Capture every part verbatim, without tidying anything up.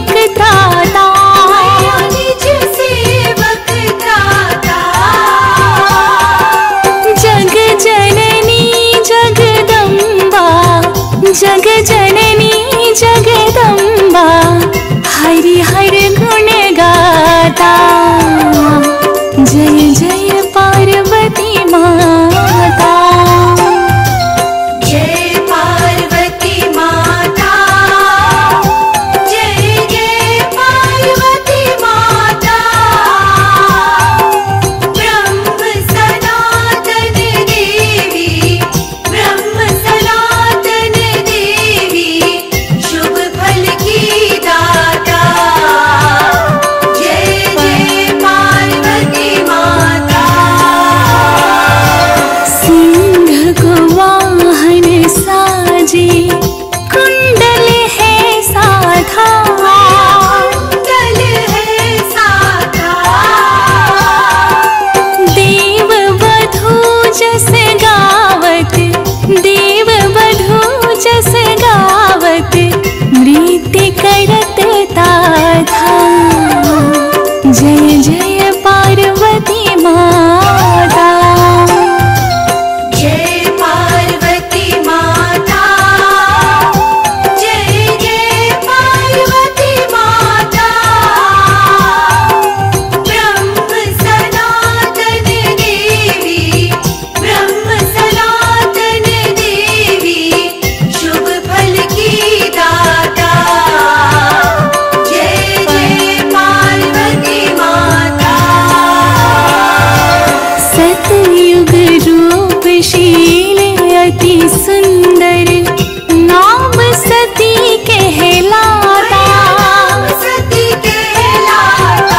त्राता, मैया निज सेवक त्राता। जग जननी जगदम्बा, जग जननी जगदम्बा, हरि हर गुण गाता। जय जय पार्वती माता, जय पार्वती माता, जय जय पार्वती माता। ब्रह्म सनातन देवी, ब्रह्म सनातन देवी, शुभ फल की दाता। जय जय पार्वती माता। सिंह को वाहन साजे, कुंडल है साधा, कुंडल है साधा। देव वधू जस गावत, देव वधू जस गावत, नृत्य करत ताथा। जय जय पार्वती माता, जय पार्वती माता, जय जय पार्वती माता। ब्रह्म सनातन देवी, ब्रह्म सनातन देवी, शुभ फल की दाता। जय जय पार्वती माता। सतयुग रूपशील अति सुंदर, नाम सती कहलाता। नाम सती कहलाता।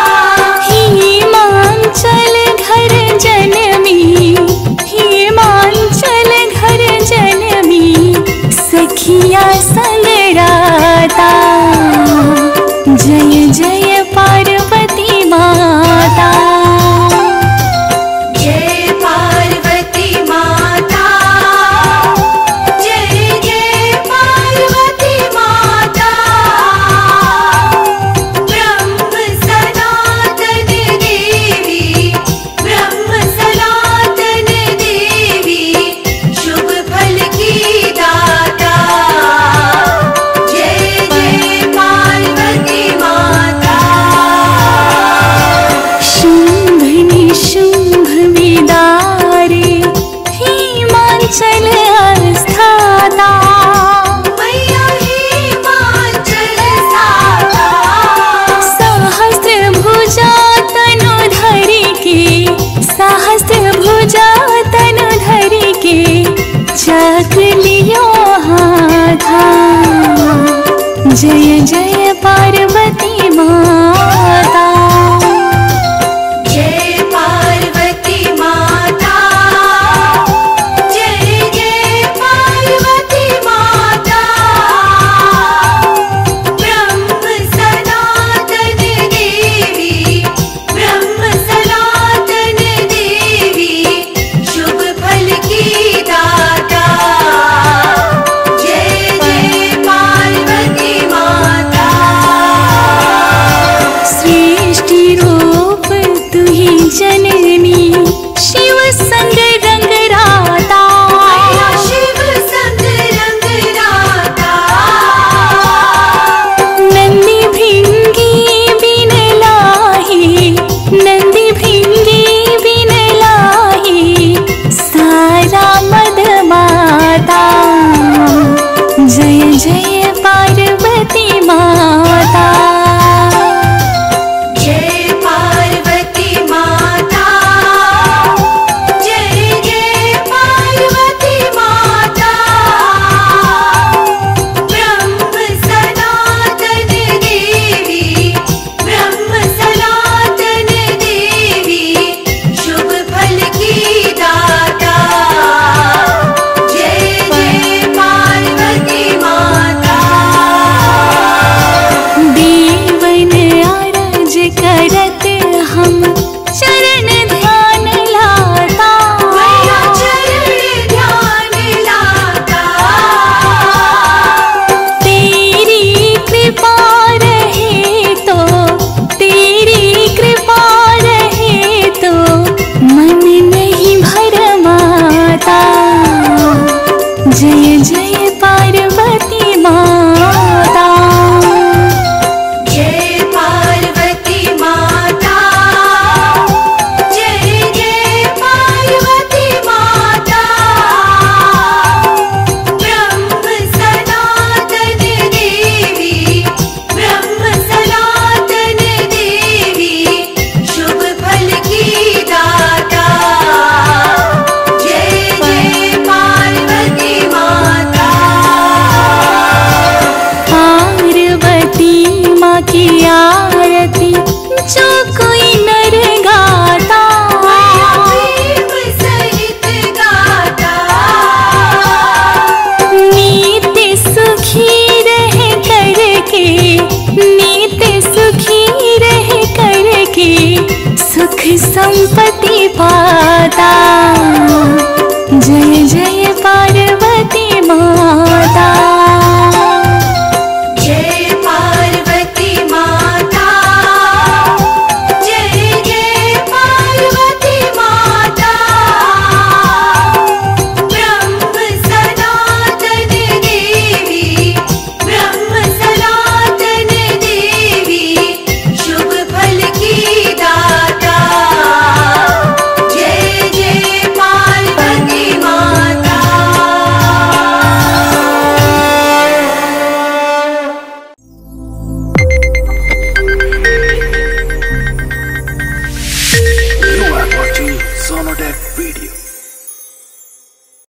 हिमांचल घर जनमी, हिमांचल घर जनमी, सखिया संग राता। जय जय पार्वती माता, जय पार्वती माता, जय जय पार्वती माता। ब्रह्म सनातन देवी, ब्रह्म सनातन देवी, शुभ फल की दाता। जय जय पार्वती माता। शुंभ निशुंभ विदारे, हिमांचल आस्थाता। मैया हिमाचल साता। सहस्त्र भुजा तनु धरि के, सहस्त्र भुजा तनु धरि के, चक्र लियो हाथा। जय जय